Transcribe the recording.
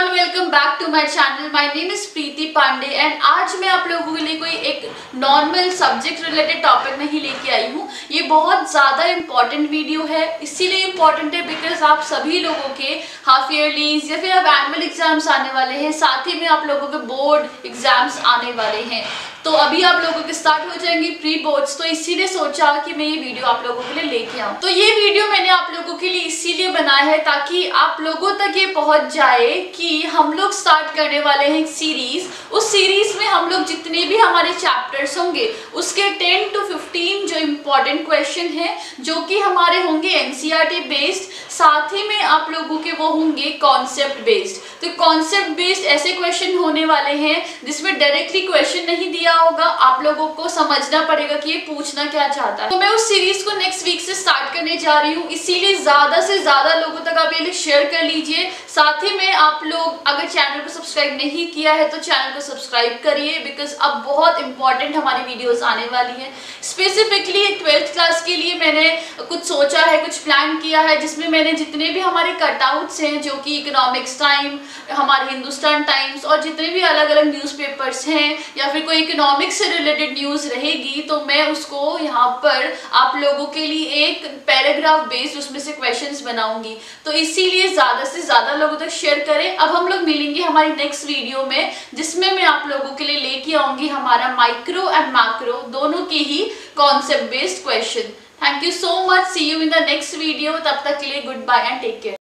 Welcome back to my channel. My name is Preeti Pandey and आज मैं आप लोगों के लिए कोई एक नॉर्मल सब्जेक्ट रिलेटेड टॉपिक नहीं लेके आई हूँ। ये बहुत ज़्यादा इम्पॉर्टेंट वीडियो है, इसीलिए इम्पॉर्टेंट है बिकॉज आप सभी लोगों के हाफ ईयरलीज या फिर अब एनुअल एग्जाम्स आने वाले हैं, साथ ही में आप लोगों के बोर्ड एग्जाम्स आने वाले हैं। तो अभी आप लोगों के स्टार्ट हो जाएंगे प्री बोर्ड्स, तो इसीलिए सोचा कि मैं ये वीडियो आप लोगों के लिए लेके आऊँ। तो ये वीडियो मैंने आप लोगों के लिए इसीलिए बनाया है ताकि आप लोगों तक ये पहुंच जाए कि हम लोग स्टार्ट करने वाले हैं एक सीरीज। उस सीरीज में हम लोग जितने भी हमारे चैप्टर्स होंगे उसके 10 to 15 जो इम्पोर्टेंट क्वेश्चन हैं जो कि हमारे होंगे एनसीईआरटी बेस्ड, साथ ही में आप लोगों के वो होंगे कॉन्सेप्ट बेस्ड। तो कॉन्सेप्ट बेस्ड ऐसे क्वेश्चन होने वाले हैं जिसमें डायरेक्टली क्वेश्चन नहीं दिया होगा, आप लोगों को समझना पड़ेगा कि ये पूछना क्या चाहता है। तो मैं उस सीरीज को नेक्स्ट वीक से स्टार्ट करने जा रही हूँ, इसीलिए ज्यादा से ज्यादा लोगों तक आप ये शेयर कर लीजिए। साथ ही में आप लोग अगर चैनल को सब्सक्राइब नहीं किया है तो चैनल को सब्सक्राइब करिए बिकॉज अब बहुत इंपॉर्टेंट हमारी वीडियोस आने वाली है। स्पेसिफिकली 12th क्लास के लिए मैंने कुछ सोचा है, कुछ प्लान किया है जिसमें मैंने जितने भी हमारे कटआउट्स हैं जो कि इकोनॉमिक्स टाइम, हमारे हिंदुस्तान टाइम्स और जितने भी अलग अलग न्यूज़पेपर्स हैं या फिर कोई इकोनॉमिक्स से रिलेटेड न्यूज़ रहेगी तो मैं उसको यहाँ पर आप लोगों के लिए एक पैराग्राफ बेस्ड उसमें से क्वेश्चंस बनाऊंगी। तो इसीलिए ज़्यादा से ज़्यादा लोगों तक शेयर करें। अब हम लोग मिलेंगे हमारी नेक्स्ट वीडियो में जिसमें मैं आप लोगों के लिए लेके आऊंगी हमारा माइक्रो एंड मैक्रो दोनों के ही concept based question. Thank you so much, see you in the next video. तब तक के लिए good bye and take care.